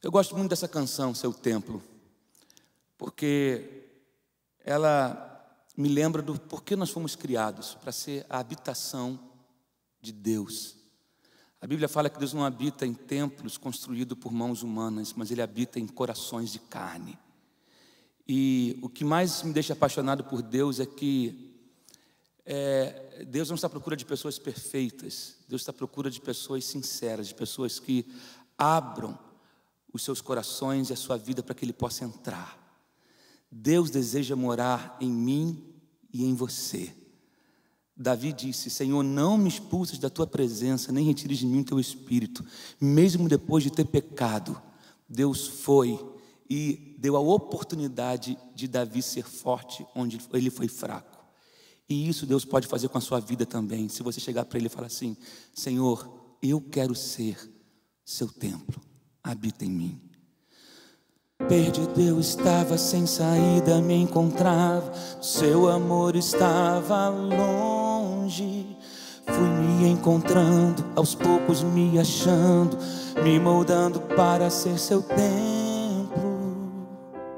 Eu gosto muito dessa canção, Seu Templo, porque ela me lembra do porquê nós fomos criados, para ser a habitação de Deus. A Bíblia fala que Deus não habita em templos construídos por mãos humanas, mas Ele habita em corações de carne. E o que mais me deixa apaixonado por Deus é que Deus não está à procura de pessoas perfeitas. Deus está à procura de pessoas sinceras, de pessoas que abram os seus corações e a sua vida para que Ele possa entrar. Deus deseja morar em mim e em você. Davi disse: Senhor, não me expulses da tua presença, nem retires de mim o teu espírito. Mesmo depois de ter pecado, Deus foi e deu a oportunidade de Davi ser forte onde ele foi fraco. E isso Deus pode fazer com a sua vida também. Se você chegar para Ele e falar assim: Senhor, eu quero ser seu templo, habita em mim. Perdido eu estava, sem saída me encontrava, seu amor estava longe. Fui me encontrando, aos poucos me achando, me moldando para ser seu templo.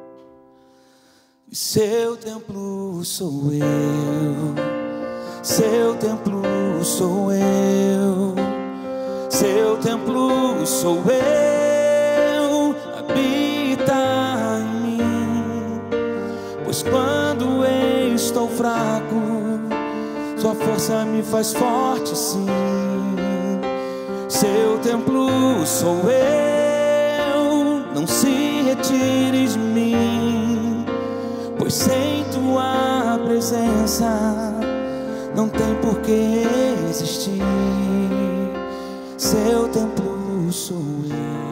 E seu templo sou eu, seu templo sou eu, seu templo sou eu, habita em mim. Pois quando eu estou fraco, sua força me faz forte, sim. Seu templo sou eu, não se retire de mim, pois sem tua presença não tem por que existir. Seu templo sou eu.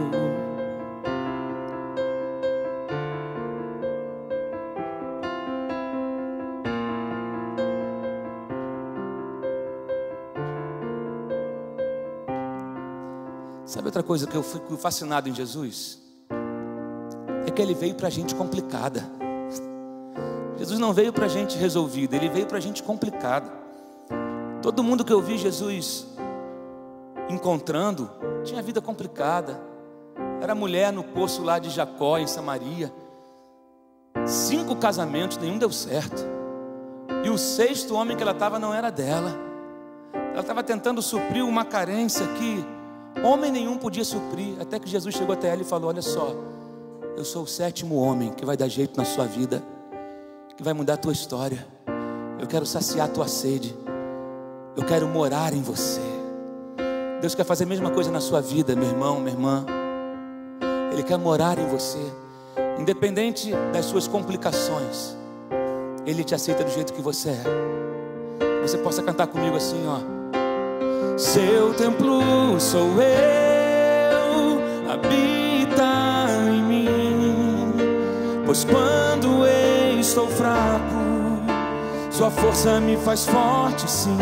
Sabe outra coisa que eu fico fascinado em Jesus? É que Ele veio para a gente complicada. Jesus não veio para a gente resolvida, Ele veio para a gente complicada. Todo mundo que eu vi Jesus encontrando tinha vida complicada. Era mulher no poço lá de Jacó, em Samaria. 5 casamentos, nenhum deu certo. E o 6º homem que ela estava não era dela. Ela estava tentando suprir uma carência que homem nenhum podia suprir. Até que Jesus chegou até ela e falou: olha só, eu sou o 7º homem que vai dar jeito na sua vida, que vai mudar a tua história. Eu quero saciar a tua sede, eu quero morar em você. Deus quer fazer a mesma coisa na sua vida, meu irmão, minha irmã. Ele quer morar em você, independente das suas complicações. Ele te aceita do jeito que você é. Você possa cantar comigo assim, ó: seu templo sou eu, habita em mim. Pois quando eu estou fraco, sua força me faz forte, sim.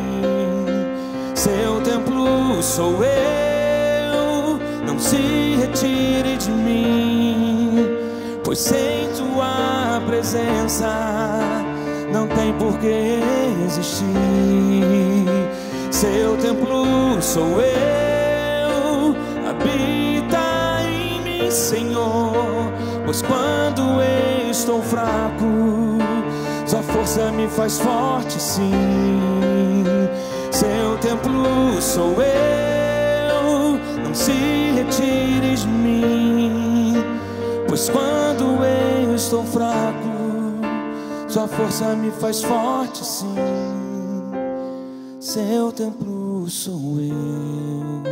Seu templo sou eu, não se retire de mim, pois sem tua presença não tem por que existir. Seu templo sou eu, habita em mim, Senhor. Pois quando eu estou fraco, sua força me faz forte, sim. Seu templo sou eu, não se retire de mim, pois quando eu estou fraco, sua força me faz forte, sim. Seu templo sou eu.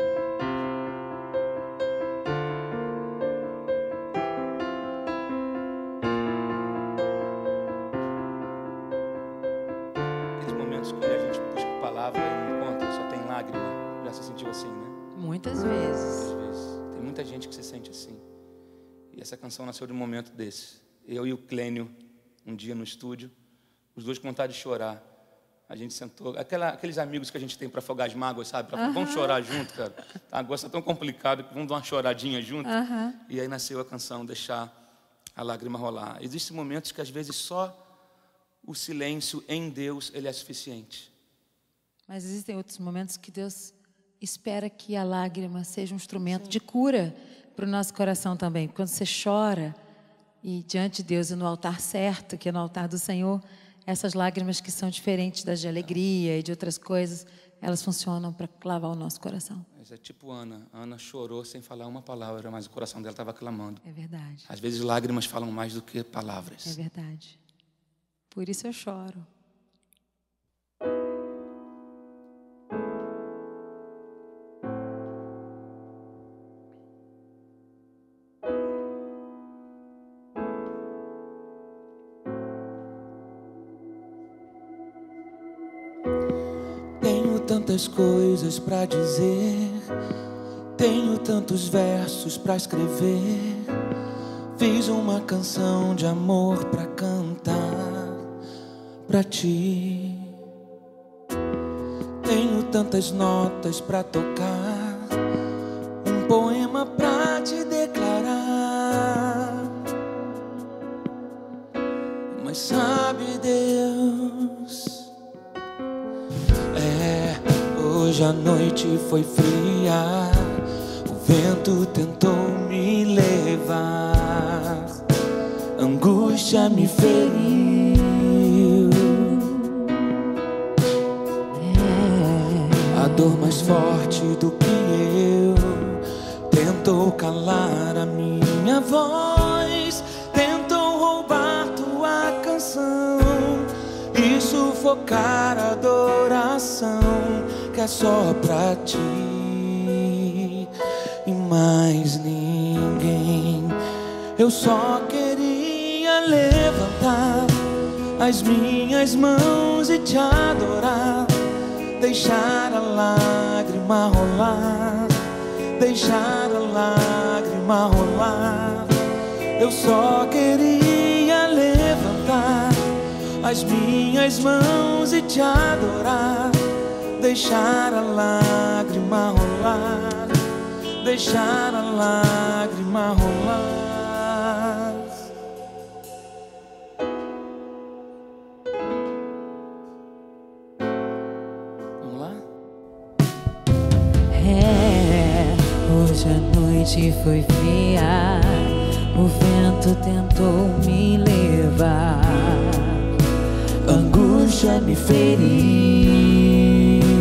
Aqueles momentos que a gente busca palavra e não encontra, só tem lágrima. Já se sentiu assim, né? Muitas vezes. Muitas vezes. Tem muita gente que se sente assim. E essa canção nasceu de um momento desse. Eu e o Clênio, um dia no estúdio, os dois com vontade de chorar. A gente sentou, aqueles amigos que a gente tem para afogar as mágoas, sabe? Vamos chorar junto, cara. Agora está tão complicado que vamos dar uma choradinha junto. E aí nasceu a canção Deixar a Lágrima Rolar. Existem momentos que às vezes só o silêncio em Deus ele é suficiente. Mas existem outros momentos que Deus espera que a lágrima seja um instrumento de cura, para o nosso coração também. Quando você chora e diante de Deus e no altar certo, que é no altar do Senhor, essas lágrimas que são diferentes das de alegria e de outras coisas, elas funcionam para lavar o nosso coração. Mas é tipo Ana. Ana chorou sem falar uma palavra, mas o coração dela estava clamando. É verdade. Às vezes lágrimas falam mais do que palavras. É verdade. Por isso eu choro. Tenho tantas coisas para dizer, tenho tantos versos para escrever. Fiz uma canção de amor para cantar para ti. Tenho tantas notas para tocar, um poema para te declarar. Mas sabe Deus, hoje a noite foi fria, o vento tentou me levar, angústia me feriu, a dor mais forte do que eu tentou calar a minha voz, tentou roubar tua canção e sufocar a adoração que é só pra ti e mais ninguém. Eu só queria levantar as minhas mãos e te adorar, deixar a lágrima rolar, deixar a lágrima rolar. Eu só queria levantar as minhas mãos e te adorar, deixar a lágrima rolar, deixar a lágrima rolar. Vamos lá? Hoje a noite foi fria, o vento tentou me levar, angústia me feriu,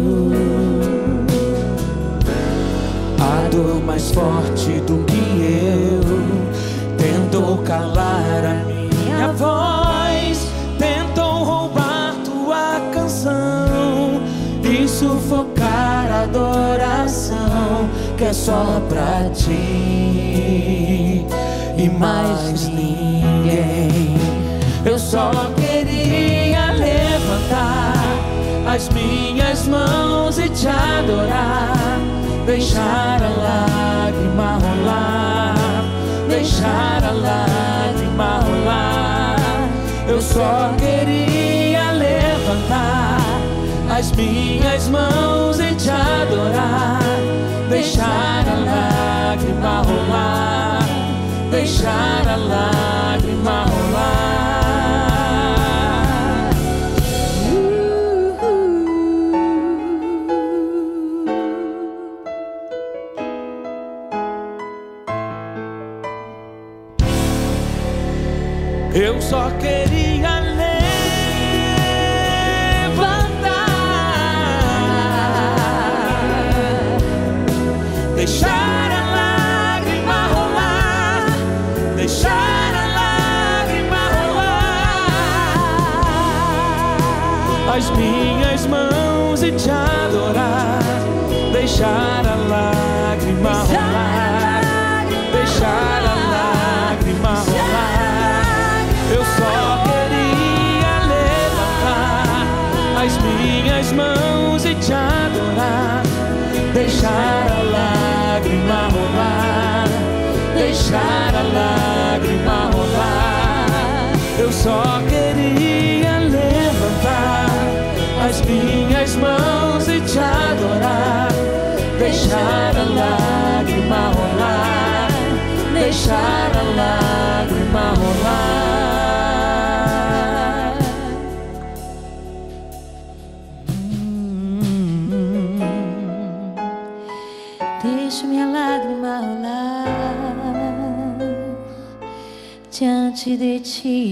a dor mais forte do que eu tentou calar a minha voz, tentou roubar tua canção e sufocar a adoração que é só pra ti e mais ninguém. Eu só queria levantar as minhas mãos e te adorar, deixar a lágrima rolar, deixar a lágrima rolar. Eu só queria levantar as minhas mãos e te adorar, deixar a lágrima rolar, deixar a lágrima rolar. Eu só queria levantar, deixar a lágrima rolar, deixar a lágrima rolar. As minhas mãos e te adorar, deixar a lágrima rolar, deixar a lágrima rolar. Eu só queria levantar as minhas mãos e te adorar, deixar a lágrima rolar, deixar a lágrima rolar. Eu só queria levantar as minhas mãos e te adorar, deixar a lágrima rolar, deixar a lágrima rolar. Deixa minha lágrima rolar. diante de ti.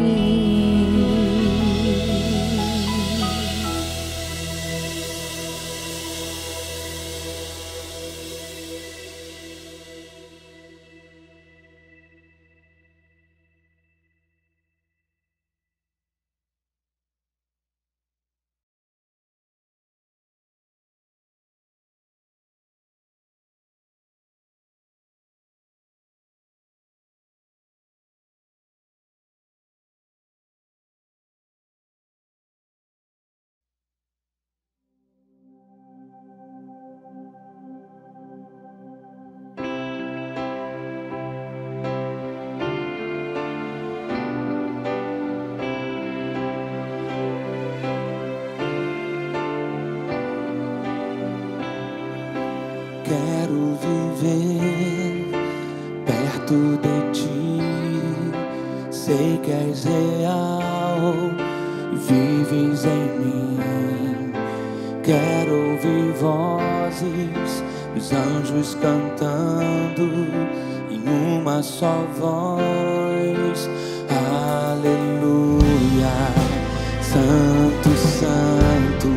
Quero viver perto de ti, sei que és real e vives em mim. Quero ouvir vozes dos anjos cantando em uma só voz. Aleluia, Santo, Santo,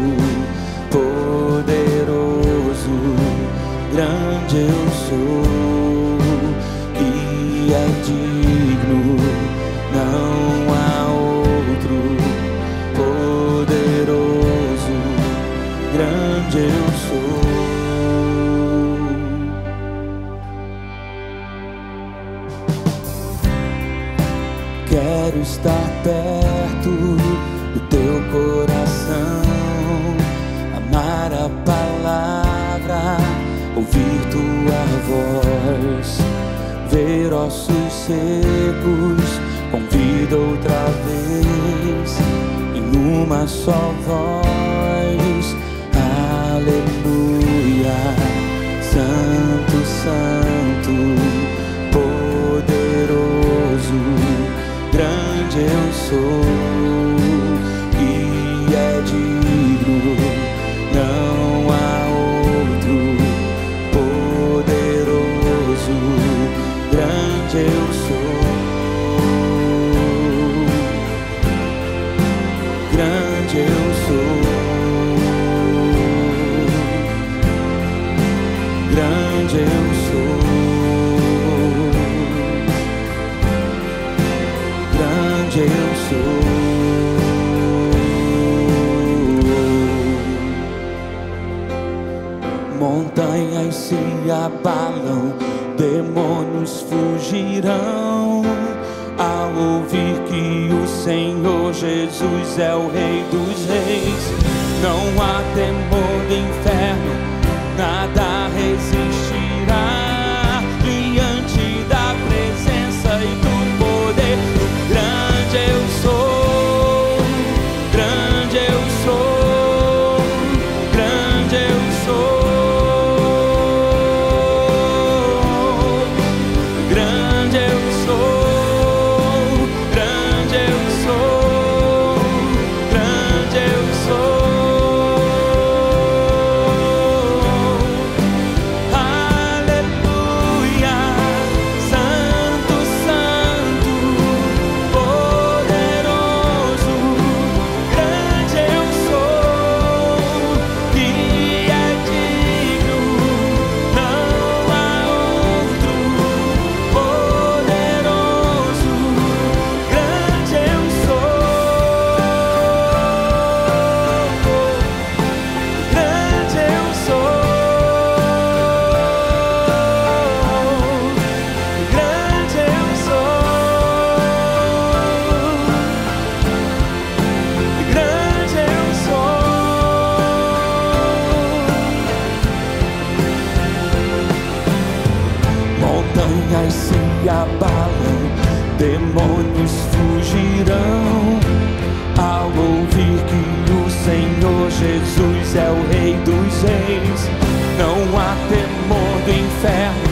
poderoso, grande eu sou, e é digno, não há outro. Poderoso, grande eu sou. Quero estar perto do teu coração, amar a palavra, ouvir tua voz, ver ossos secos com vida outra vez, em uma só voz. Aleluia, Santo, Santo, poderoso, grande eu sou, e é digno, não há outro. Poderoso, grande eu sou, grande eu sou, grande eu sou, grande eu sou. Montanhas se abalam, demônios fugirão ao ouvir que o Senhor Jesus é o Rei dos Reis. Não há temor do inferno, nada resistirá diante da presença e do poder. Grande eu sou, grande eu sou, grande eu sou. Montanhas se abalam, demônios fugirão ao ouvir que o Senhor Jesus é o Rei dos Reis. Não há temor do inferno,